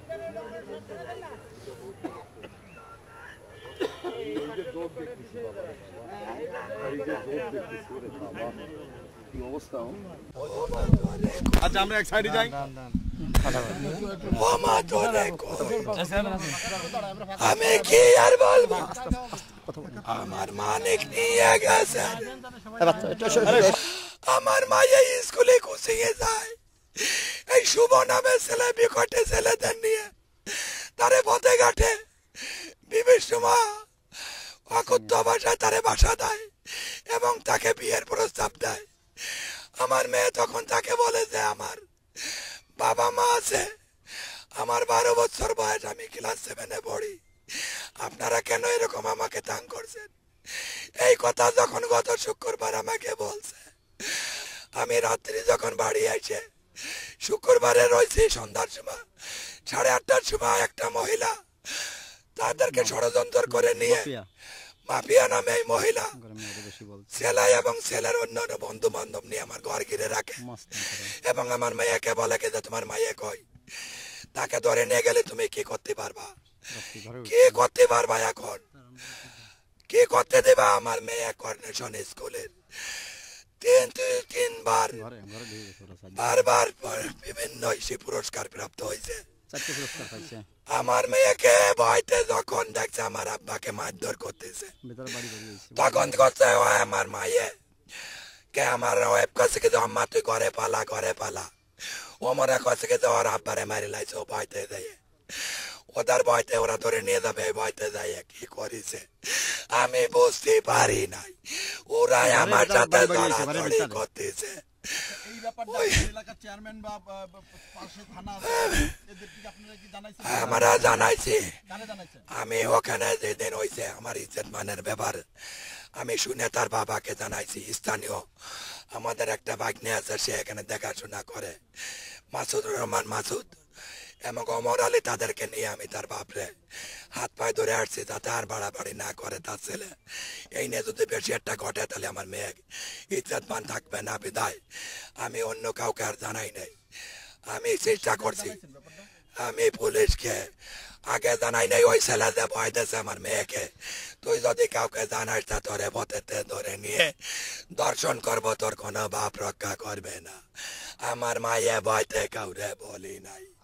আচ্ছা আমরা এক সাইডে যাই। আমি কি আর বলবো, আমার মানিক নিয়ে গেছে। আমার মা এই স্কুলে কুচিয়ে যায়, এই শুভ নামে ছেলে বিকটে ছেলেদের নিয়ে তারে পথে ঘাটে বিবির সময় অকথ্য ভাষায় তারে বাসা দেয় এবং তাকে বিয়ের প্রস্তাব দেয়। আমার মেয়ে তখন তাকে বলে যে আমার বাবা মা আছে, আমার 12 বছর বয়স, আমি ক্লাস 7-এ পড়ি, আপনারা কেন এরকম আমাকে তাং করছেন? এই কথা যখন গত শুক্রবার আমাকে বলছে, আমি রাত্রি যখন বাড়ি আইছে, শুক্রবারে রয়েছে সন্ধ্যার সময় 8:30টার সময় একটা মহিলা তাদেরকে ষড়যন্ত্র করে নিয়ে মাফিয়া নামে এই মহিলা ছেলে এবং ছেলের অন্য বন্ধু বান্ধব নিয়ে আমার ঘর ঘিরে রাখে এবং আমার মেয়েকে বলে যে তোমার মাইয়ে কই, তাকে ধরে নিয়ে গেলে তুমি কি করতে পারবা, কি করতে পারবা, এখন কি করতে দেবা? আমার মেয়ে কর্নেশন স্কুলের বারবার বিভিন্ন পুরস্কার প্রাপ্ত হয়েছে। আমার মেয়েকে ভয়তে যখন দেখছে আমার আব্বাকে মারধর করতেছে, তখন করছে আমার মাইয়ে কে আমার ওয়েব কাছে যে আম্মা তুই ঘরে পালা, ঘরে পালা। ও মনে করছে যে ওর আব্বারে মারি লাইছে, ও ভয়তে যায়, ওদের ভয়তে ওরা ধরে নিয়ে যাবে, ভয়তে যায় কি করেছে আমি বুঝতে পারি নাই, ওরা আমার সাথে ধরাধরি করতেছে। আমরা জানাইছি, আমি ওখানে যেদিন হয়েছে আমার ইজ্জত মানের ব্যাপার আমি শুনে তার বাবাকে জানাইছি। স্থানীয় আমাদের একটা ভাগ্নে আছে, সে এখানে দেখাশোনা করে, মাসুদুর রহমান মাসুদ এবং অমর আলী, তাদেরকে নিয়ে আমি তার বাপরে হাত পায়ে ধরে আসছি যাতে আর বাড়াবাড়ি না করে তার ছেলে। এই নিয়ে যদি বেশি একটা ঘটে তাহলে আমার মেয়ে ইজ্জতমান থাকবে না, বিদায় আমি অন্য কাউকে আর জানাই নাই। আমি চেষ্টা করছি, আমি পুলিশকে আগে জানাই নাই, ওই ছেলে যে ভয় দিয়েছে আমার মেয়েকে, তুই যদি কাউকে জানাস তা তোরে পথেতে ধরে নিয়ে দর্শন করবো, তোর কোনো বাপ রক্ষা করবে না। আমার মায়ে ভয়তে কাউরে বলি নাই।